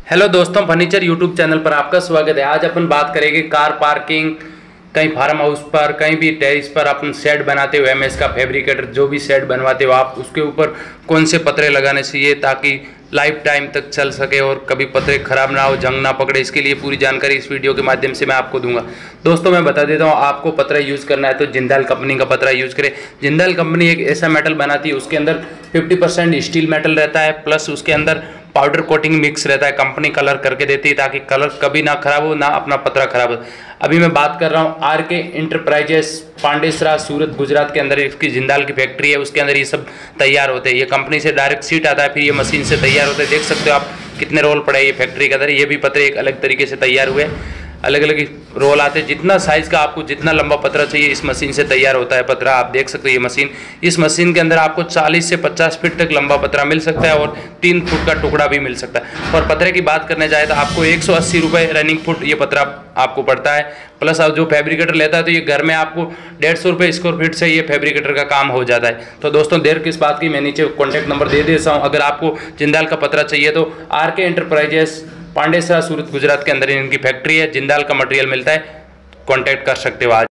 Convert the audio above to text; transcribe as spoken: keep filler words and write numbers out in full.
Hello दोस्तों, furniture YouTube channel पर आपका स्वागत है। आज अपन बात करेंगे कार पार्किंग, कहीं फार्म हाउस पर, कहीं भी टेरिस पर अपन शेड बनाते हो, एमएस का फैब्रिकेटर जो भी शेड बनवाते हो आप, उसके ऊपर कौन से पतरे लगाने चाहिए ताकि लाइफ टाइम तक चल सके और कभी पतरे खराब ना हो, जंग ना पकड़े। इसके लिए पूरी जानकारी इस वीडियो के माध्यम से मैं आपको दूंगा। दोस्तों मैं बता देता हूँ, आपको पतरा यूज़ करना है तो जिंदाल कंपनी का पतरा यूज़ करें। जिंदाल कंपनी एक ऐसा मेटल बनाती है, उसके अंदर फिफ्टी परसेंट स्टील मेटल रहता है, प्लस उसके अंदर पाउडर कोटिंग मिक्स रहता है। कंपनी कलर करके देती है ताकि कलर कभी ना खराब हो, ना अपना पतरा खराब हो। अभी मैं बात कर रहा हूँ आर के इंटरप्राइजेस, पांडेसरा, सूरत, गुजरात के अंदर इसकी जिंदाल की फैक्ट्री है। उसके अंदर ये सब तैयार होते हैं। ये कंपनी से डायरेक्ट सीट आता है, फिर ये मशीन से तैयार होते हैं। देख सकते हो आप कितने रोल पड़े हैं ये फैक्ट्री के अंदर। ये भी पतरे एक अलग तरीके से तैयार हुए, अलग अलग रोल आते हैं। जितना साइज़ का आपको जितना लंबा पतरा चाहिए इस मशीन से तैयार होता है पतरा। आप देख सकते हो ये मशीन, इस मशीन के अंदर आपको चालीस से पचास फीट तक लंबा पतरा मिल सकता है और तीन फुट का टुकड़ा भी मिल सकता है। और पतरे की बात करने जाए तो आपको एक सौ अस्सी रुपये रनिंग फुट ये पतरा आपको पड़ता है। प्लस अब जो फैब्रिकेटर लेता है तो ये घर में आपको डेढ़ सौ रुपये स्क्वायर फीट से ये फैब्रिकेटर का काम हो जाता है। तो दोस्तों देर किस बात की, मैं नीचे कॉन्टैक्ट नंबर दे देता हूँ। अगर आपको जिंदाल का पतरा चाहिए तो आर के एंटरप्राइजेस, पांडेसरा, सूरत, गुजरात के अंदर इनकी फैक्ट्री है। जिंदाल का मटेरियल मिलता है, कांटेक्ट कर सकते हो आज।